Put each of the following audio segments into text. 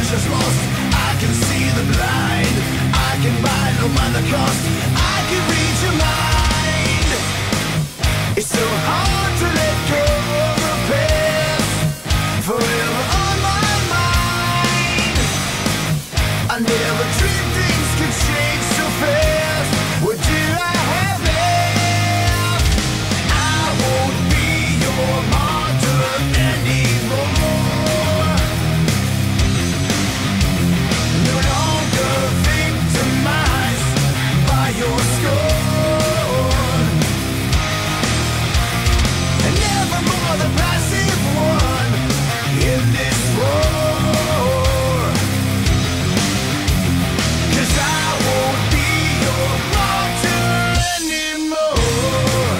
illusions lost. I can see the blind. I can buy, no mind the cost. I can read your mind. It's so hard to let go of the past. Forever on my mind. I never dreamed things could change so fast. What do I have left? I won't be your martyr anymore. No longer victimized by your scorn. And never more the passive one in this war. 'Cause I won't be your martyr anymore.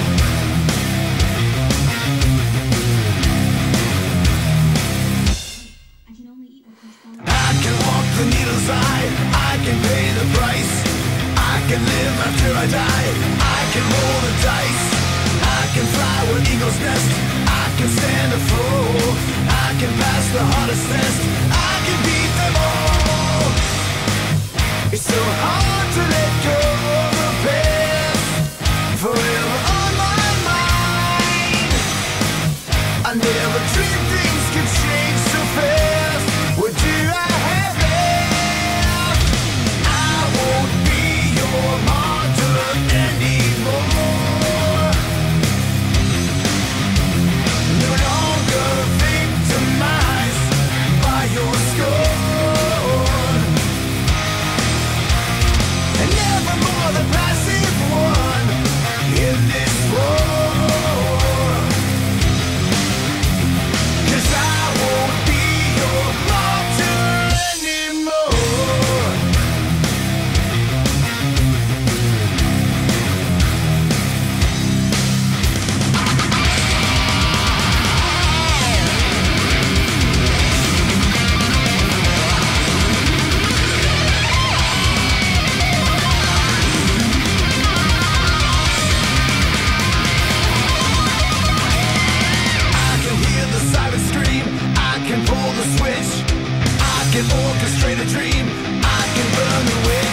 I can walk the needle's eye. I can pay the price. I can live after I die. I can roll the dice. I can fly where eagles nest. I can stand a foe. I can pass the hardest test. I can beat them all. It's so hard to let go of the past. Forever on my mind. I never dreamed things could change so fast. What do I have left? I won't be your martyr anymore. No longer victimized by your scorn. And never more the passive one in this war. 'Cause I won't be your martyr anymore. I can hear the siren scream. I can pull the switch. I can orchestrate a dream. I can burn the witch.